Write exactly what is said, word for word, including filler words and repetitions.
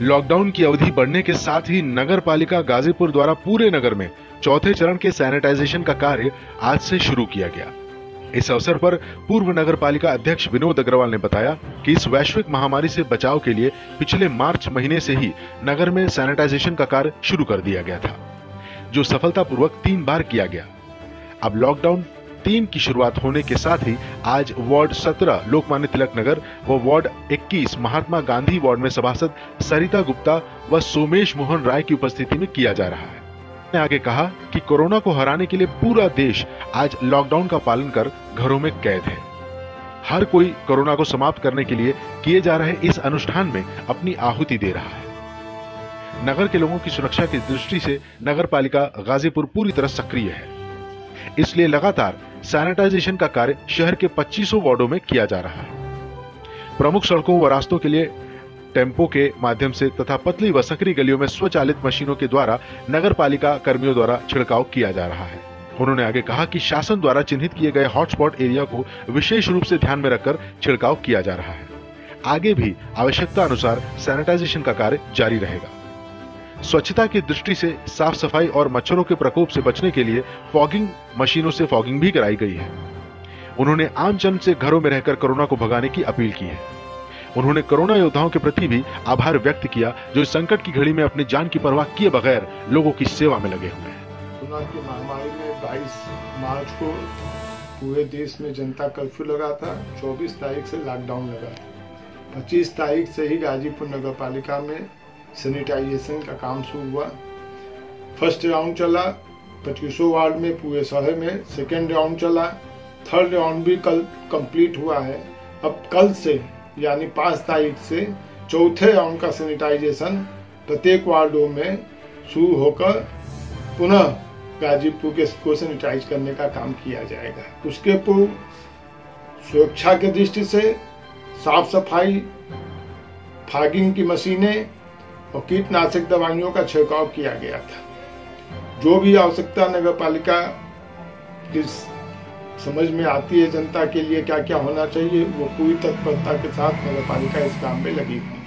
Lockdown की अवधि बढ़ने के साथ ही नगर पालिका गाजीपुर द्वारा पूरे नगर में चौथे चरण के सैनिटाइजेशन का कार्य आज से शुरू किया गया। इस अवसर पर पूर्व नगर पालिका अध्यक्ष विनोद अग्रवाल ने बताया कि इस वैश्विक महामारी से बचाव के लिए पिछले मार्च महीने से ही नगर में सैनिटाइजेशन का कार्य शुरू कर दिया गया था, जो सफलतापूर्वक तीन बार किया गया। अब लॉकडाउन तीन की शुरुआत होने के साथ ही आज वार्ड सत्रह लोकमान्य तिलक नगर व वार्ड इक्कीस महात्मा गांधी वार्ड में सभासद सरिता गुप्ता व सोमेश मोहन राय की उपस्थिति में किया जा रहा है। ने आगे कहा कि कोरोना को हराने के लिए पूरा देश आज लॉकडाउन का पालन कर घरों में कैद है। हर कोई कोरोना को समाप्त करने के लिए किए जा रहे इस अनुष्ठान में अपनी आहुति दे रहा है। नगर के लोगों की सुरक्षा की दृष्टि से नगर पालिका गाजीपुर पूरी तरह सक्रिय है, इसलिए लगातार सैनिटाइजेशन का कार्य शहर के पच्चीसों वार्डों में किया जा रहा है। प्रमुख सड़कों व रास्तों के लिए टेम्पो के माध्यम से तथा पतली व सकरी गलियों में स्वचालित मशीनों के द्वारा नगर पालिका कर्मियों द्वारा छिड़काव किया जा रहा है। उन्होंने आगे कहा कि शासन द्वारा चिन्हित किए गए हॉटस्पॉट एरिया को विशेष रूप से ध्यान में रखकर छिड़काव किया जा रहा है। आगे भी आवश्यकता अनुसार सैनिटाइजेशन का कार्य जारी रहेगा। स्वच्छता की दृष्टि से साफ सफाई और मच्छरों के प्रकोप से बचने के लिए फॉगिंग मशीनों से फॉगिंग भी कराई गई है। उन्होंने आम जन से घरों में रहकर कोरोना को भगाने की अपील की है। उन्होंने कोरोना योद्धाओं के प्रति भी आभार व्यक्त किया, जो इस संकट की घड़ी में अपनी जान की परवाह किए बगैर लोगों की सेवा में लगे हुए हैं। कोरोना की महामारी में बाईस मार्च को पूरे देश में जनता कर्फ्यू लगा था। चौबीस तारीख से लॉकडाउन लगा। पच्चीस तारीख से ही गाजीपुर नगर पालिका में सैनिटाइजेशन का काम शुरू हुआ। फर्स्ट राउंड चला पच्चीसों वार्ड में पूरे शहर में। सेकेंड राउंड चला। थर्ड राउंड भी कल कंप्लीट हुआ है। अब कल से यानी पाँच तारीख से चौथे राउंड का सैनिटाइजेशन प्रत्येक वार्डों में शुरू होकर पुनः गाजीपुर के को सैनिटाइज करने का काम किया जाएगा। उसके पूर्व सुरक्षा की दृष्टि से साफ सफाई, फॉगिंग की मशीनें और कीटनाशक दवाइयों का छिड़काव किया गया था। जो भी आवश्यकता नगर पालिका की समझ में आती है जनता के लिए क्या क्या होना चाहिए, वो पूरी तत्परता के साथ नगर पालिका इस काम में लगी हुई है।